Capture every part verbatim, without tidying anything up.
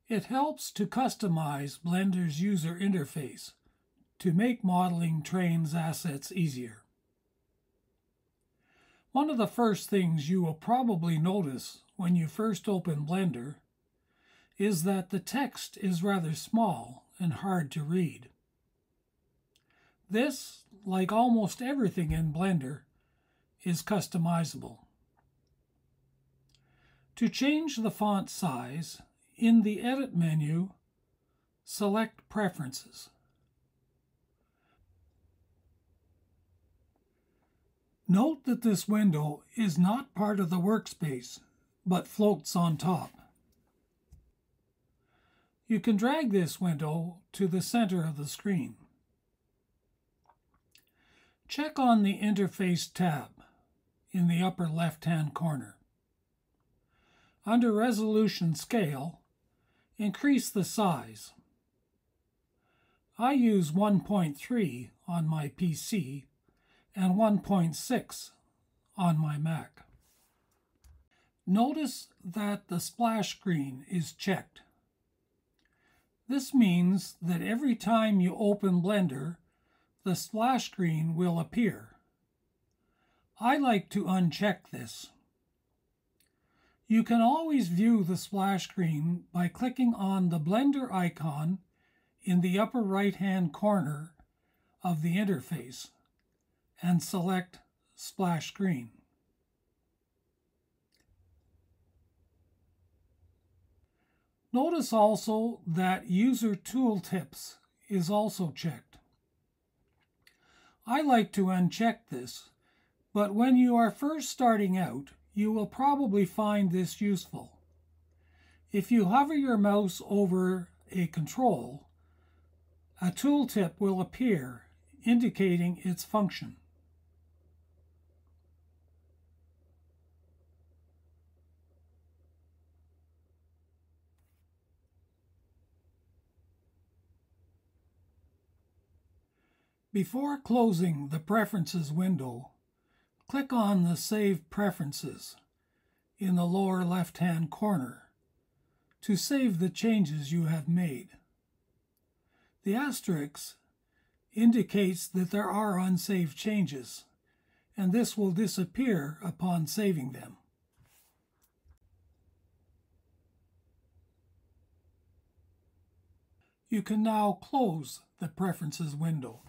It helps to customize Blender's user interface to make modeling Trainz assets easier. One of the first things you will probably notice when you first open Blender is that the text is rather small and hard to read. This, like almost everything in Blender, is customizable. To change the font size, in the Edit menu, select Preferences. Note that this window is not part of the workspace, but floats on top. You can drag this window to the center of the screen. Check on the Interface tab in the upper left-hand corner. Under Resolution Scale, increase the size. I use one point three on my P C and one point six on my Mac. Notice that the splash screen is checked. This means that every time you open Blender, the splash screen will appear. I like to uncheck this. You can always view the splash screen by clicking on the Blender icon in the upper right-hand corner of the interface and select Splash Screen. Notice also that User Tooltips is also checked. I like to uncheck this, but when you are first starting out, you will probably find this useful. If you hover your mouse over a control, a tooltip will appear indicating its function. Before closing the Preferences window, click on the Save Preferences in the lower left-hand corner to save the changes you have made. The asterisk indicates that there are unsaved changes, and this will disappear upon saving them. You can now close the Preferences window.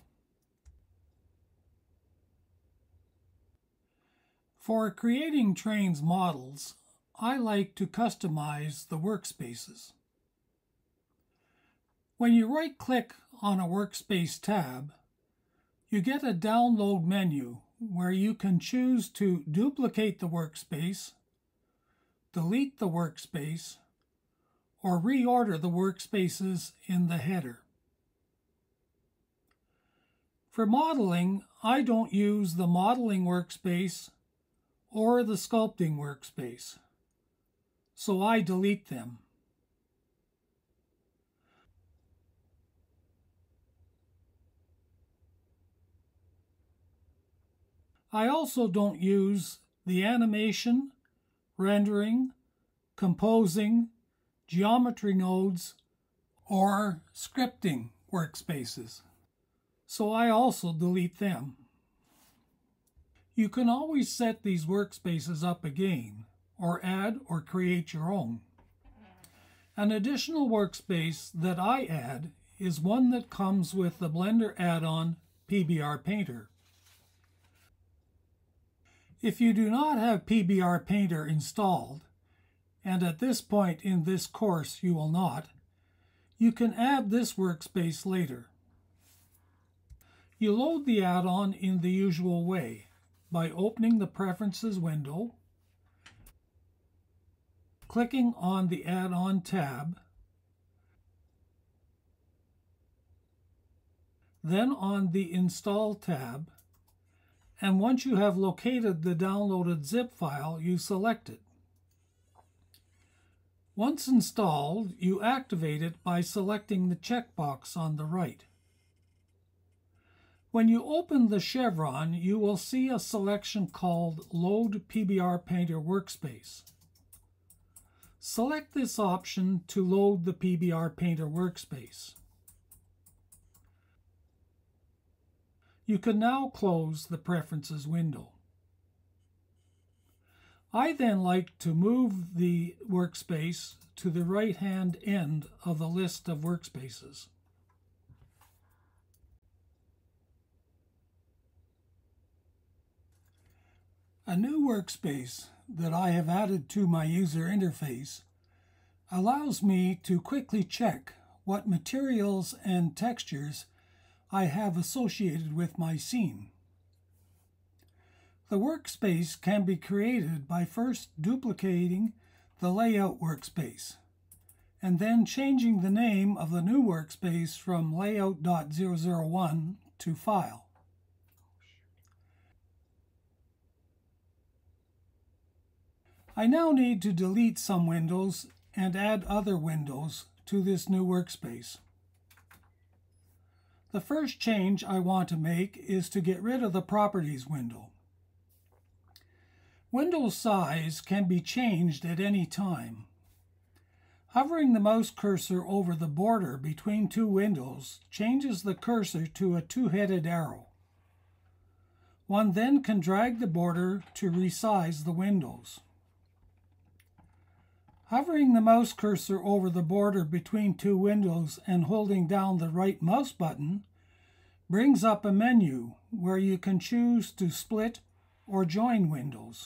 For creating Trainz models, I like to customize the workspaces. When you right-click on a workspace tab, you get a download menu where you can choose to duplicate the workspace, delete the workspace, or reorder the workspaces in the header. For modeling, I don't use the modeling workspace or the sculpting workspace, so I delete them. I also don't use the animation, rendering, composing, geometry nodes, or scripting workspaces, so I also delete them. You can always set these workspaces up again, or add or create your own. An additional workspace that I add is one that comes with the Blender add-on P B R Painter. If you do not have P B R Painter installed, and at this point in this course you will not, you can add this workspace later. You load the add-on in the usual way, by opening the Preferences window, clicking on the Add-on tab, then on the Install tab, and once you have located the downloaded zip file, you select it. Once installed, you activate it by selecting the checkbox on the right. When you open the chevron, you will see a selection called Load P B R Painter Workspace. Select this option to load the P B R Painter workspace. You can now close the Preferences window. I then like to move the workspace to the right-hand end of the list of workspaces. A new workspace that I have added to my user interface allows me to quickly check what materials and textures I have associated with my scene. The workspace can be created by first duplicating the layout workspace and then changing the name of the new workspace from layout dot zero zero one to File. I now need to delete some windows and add other windows to this new workspace. The first change I want to make is to get rid of the Properties window. Window size can be changed at any time. Hovering the mouse cursor over the border between two windows changes the cursor to a two-headed arrow. One then can drag the border to resize the windows. Hovering the mouse cursor over the border between two windows and holding down the right mouse button brings up a menu where you can choose to split or join windows.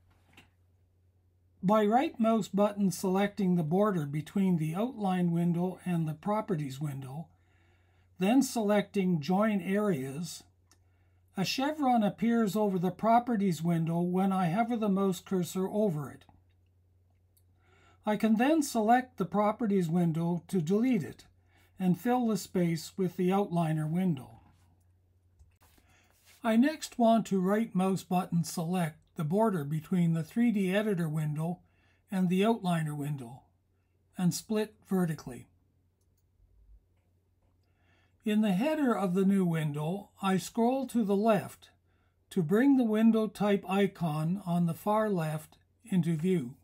By right mouse button selecting the border between the outline window and the Properties window, then selecting Join Areas, a chevron appears over the Properties window when I hover the mouse cursor over it. I can then select the Properties window to delete it and fill the space with the Outliner window. I next want to right mouse button select the border between the three D Editor window and the Outliner window and split vertically. In the header of the new window, I scroll to the left to bring the window type icon on the far left into view.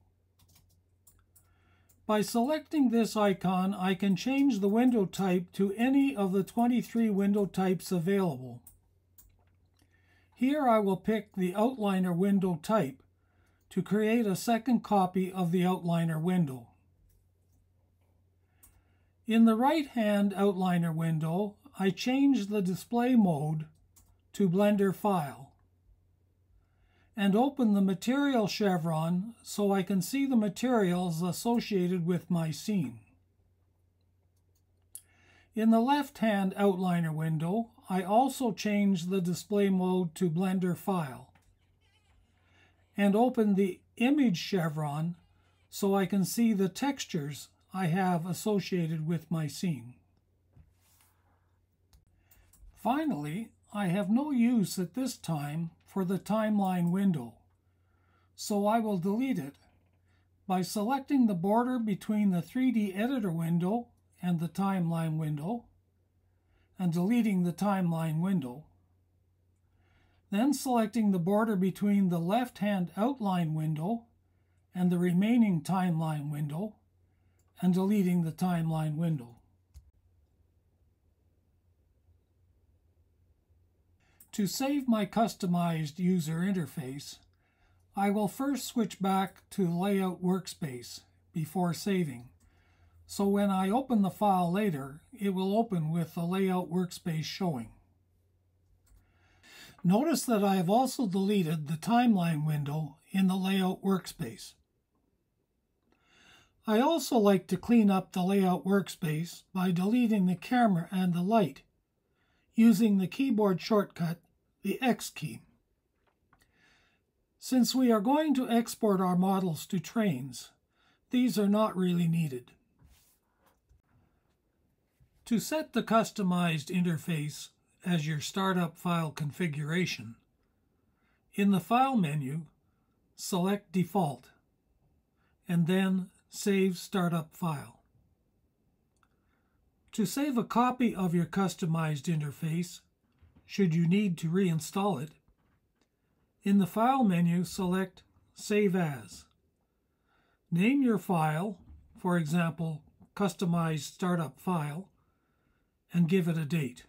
By selecting this icon, I can change the window type to any of the twenty-three window types available. Here I will pick the Outliner window type to create a second copy of the Outliner window. In the right-hand Outliner window, I change the display mode to Blender File and open the Material chevron so I can see the materials associated with my scene. In the left-hand Outliner window, I also change the display mode to Blender File and open the Image chevron so I can see the textures I have associated with my scene. Finally, I have no use at this time for the Timeline window, so I will delete it by selecting the border between the three D Editor window and the Timeline window and deleting the Timeline window, then selecting the border between the left-hand Outline window and the remaining Timeline window and deleting the Timeline window. To save my customized user interface, I will first switch back to the Layout workspace before saving, so when I open the file later, it will open with the Layout workspace showing. Notice that I have also deleted the Timeline window in the Layout workspace. I also like to clean up the Layout workspace by deleting the camera and the light, using the keyboard shortcut, the X key. Since we are going to export our models to Trainz, these are not really needed. To set the customized interface as your startup file configuration, in the File menu, select Default, and then Save Startup File. To save a copy of your customized interface, should you need to reinstall it, in the File menu select Save As. Name your file, for example, Customized Startup File, and give it a date.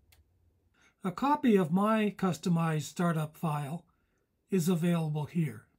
A copy of my customized startup file is available here.